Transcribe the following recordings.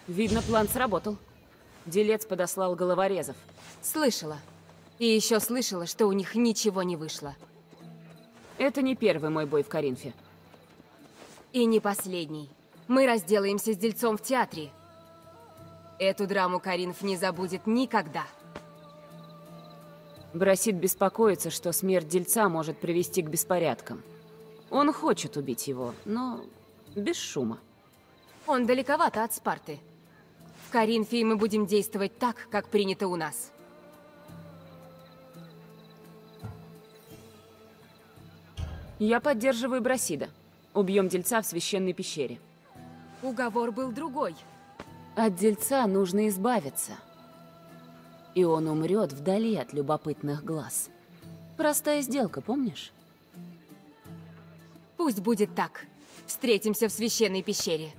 Видно, план сработал. Делец подослал головорезов. Слышала. И еще слышала, что у них ничего не вышло. Это не первый мой бой в Коринфе. И не последний. Мы разделаемся с Дельцом в театре. Эту драму Коринф не забудет никогда. Брасид беспокоится, что смерть Дельца может привести к беспорядкам. Он хочет убить его, но без шума. Он далековато от Спарты. В Коринфе мы будем действовать так, как принято у нас. Я поддерживаю Брасида. Убьем Дельца в священной пещере. Уговор был другой. От Дельца нужно избавиться. И он умрет вдали от любопытных глаз. Простая сделка, помнишь? Пусть будет так. Встретимся в священной пещере.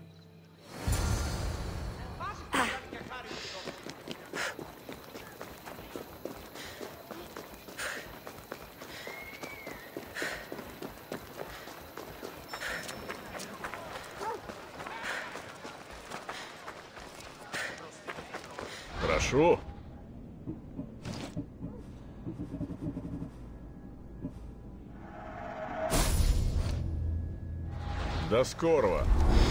Прошу. До скорого.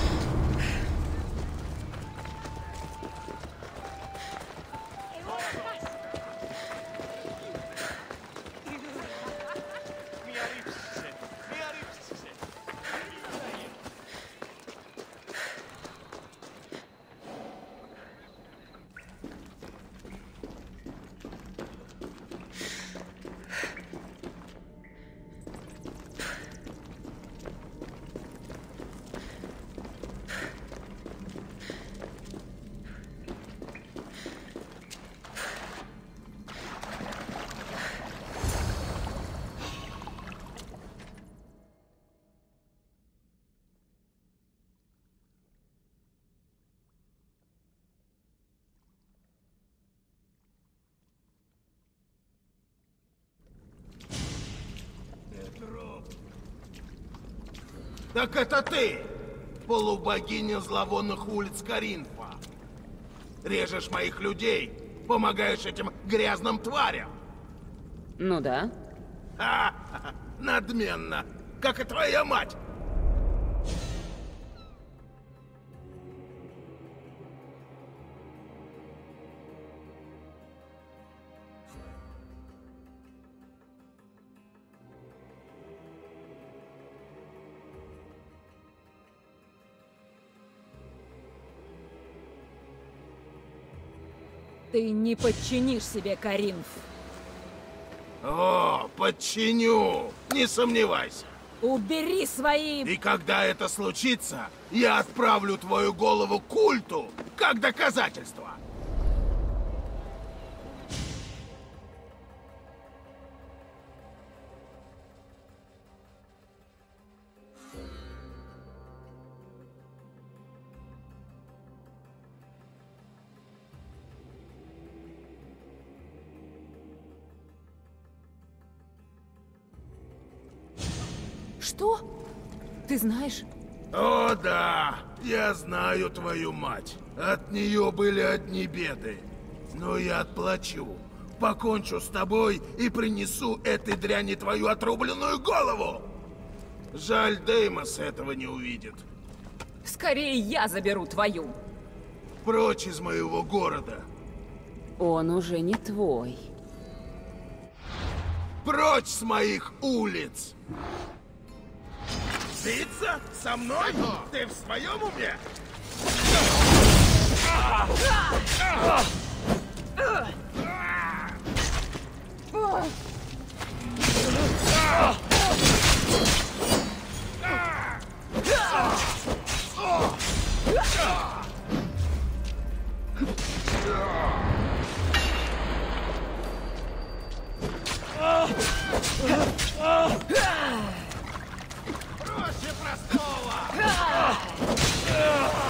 Так это ты, полубогиня зловонных улиц Коринфа. Режешь моих людей, помогаешь этим грязным тварям. Ну да. Ха-ха-ха, надменно, как и твоя мать. Ты не подчинишь себе, Коринф. О, подчиню, не сомневайся. Убери свои... И когда это случится, я отправлю твою голову культу, как доказательство. Что? Ты знаешь? О да, я знаю твою мать. От нее были одни беды. Но я отплачу. Покончу с тобой и принесу этой дряни твою отрубленную голову. Жаль, Деймос этого не увидит. Скорее я заберу твою. Прочь из моего города. Он уже не твой. Прочь с моих улиц. Биться? Со мной? Ты в своем уме? Проще простого!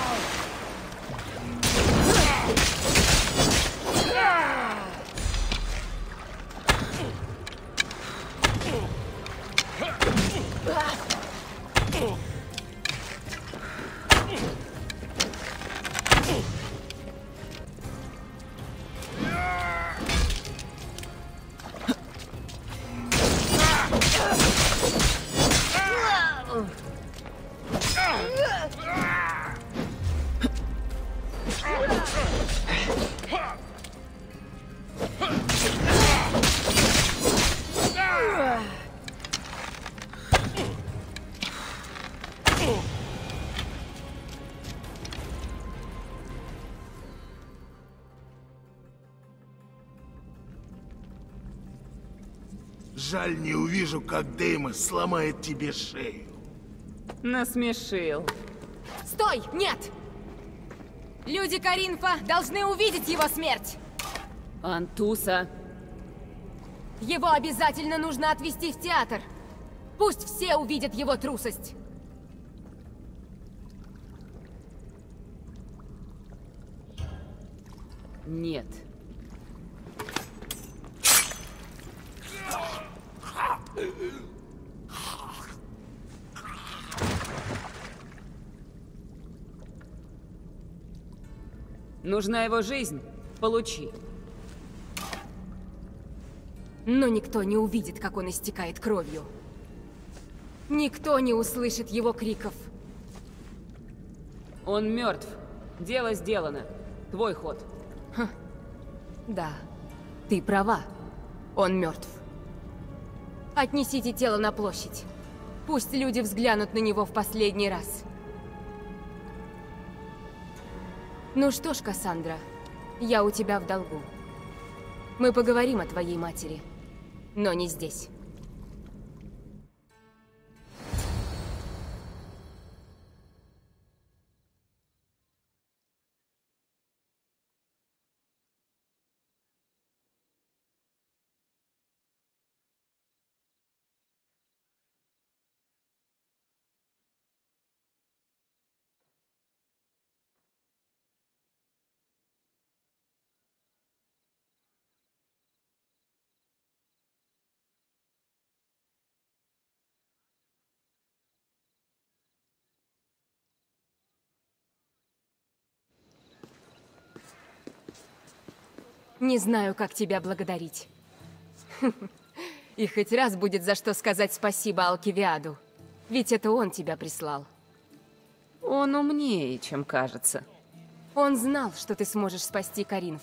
Жаль, не увижу, как Деймос сломает тебе шею. Насмешил. Стой! Нет! Люди Коринфа должны увидеть его смерть! Антуса. Его обязательно нужно отвезти в театр. Пусть все увидят его трусость. Нет. Нужна его жизнь. Получи. Но никто не увидит, как он истекает кровью. Никто не услышит его криков. Он мертв. Дело сделано. Твой ход. Да, ты права. Он мертв. Отнесите тело на площадь. Пусть люди взглянут на него в последний раз. Ну что ж, Кассандра, я у тебя в долгу. Мы поговорим о твоей матери, но не здесь. Не знаю, как тебя благодарить. И хоть раз будет за что сказать спасибо Алкивиаду. Ведь это он тебя прислал. Он умнее, чем кажется. Он знал, что ты сможешь спасти Коринф.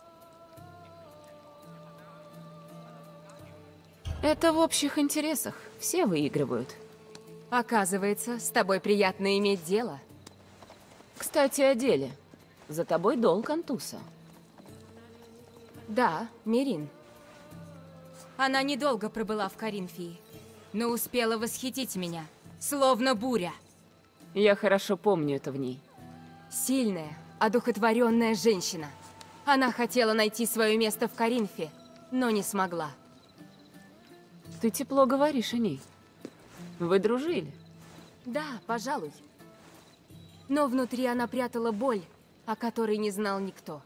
Это в общих интересах. Все выигрывают. Оказывается, с тобой приятно иметь дело. Кстати, о деле. За тобой долг, Антуса. Да, Мирин. Она недолго пробыла в Коринфии, но успела восхитить меня, словно буря. Я хорошо помню это в ней. Сильная, одухотворенная женщина. Она хотела найти свое место в Коринфе, но не смогла. Ты тепло говоришь о ней. Вы дружили? Да, пожалуй. Но внутри она прятала боль, о которой не знал никто.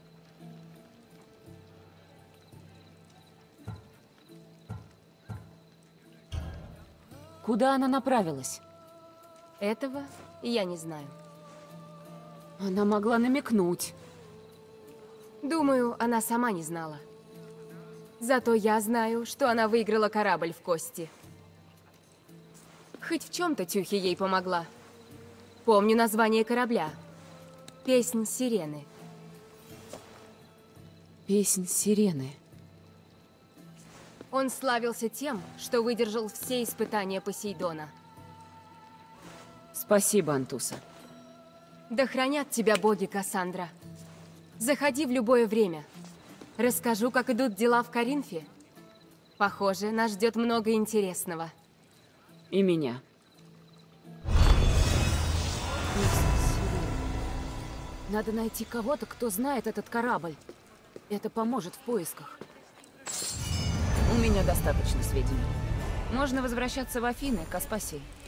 Куда она направилась? Этого я не знаю. Она могла намекнуть. Думаю, она сама не знала. Зато я знаю, что она выиграла корабль в кости. Хоть в чем-то Тюхи ей помогла. Помню название корабля. Песнь сирены. Песнь сирены. Он славился тем, что выдержал все испытания Посейдона. Спасибо, Антуса. Да хранят тебя боги, Кассандра. Заходи в любое время. Расскажу, как идут дела в Коринфе. Похоже, нас ждет много интересного. И меня. Надо найти кого-то, кто знает этот корабль. Это поможет в поисках. У меня достаточно сведений. Можно возвращаться в Афины к Аспасии.